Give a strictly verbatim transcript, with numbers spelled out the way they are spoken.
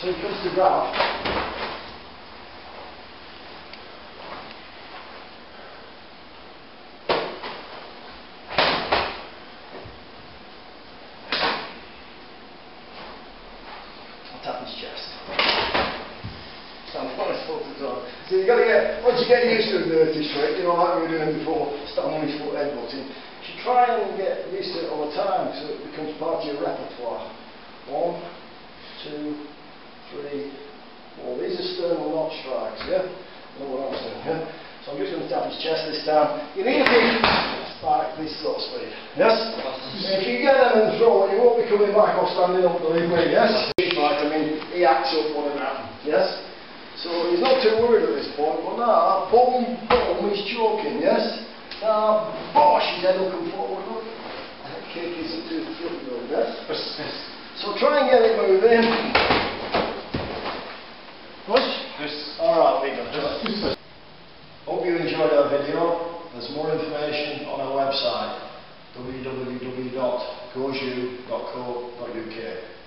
So he comes to grab. I'll tap his chest. Stand on his foot as well. So you've got to get, once you get used to a dirty trick, you know, like we were doing before, standing on his foot headbutting, you should try and get used to it all the time so it becomes part of your repertoire. One, two, three, four. These are sternal knot strikes, yeah? You know what I'm saying, yeah? So I'm just going to tap his chest this time. You need a big spike, this sort of speed, yes? And if you get them and throw it, you won't be coming back or standing up, believe me, yes? Like, I mean, he acts up one of that, yes? So he's not too worried at this point, but now, boom, boom, he's choking, yes? Now, bosh, his head will come forward, look. That kick isn't too fluffy though, yes? So try and get it moving. Push? Yes. Alright, we go. Hope you enjoyed our video. There's more information on our website, w w w dot goju dot co dot u k.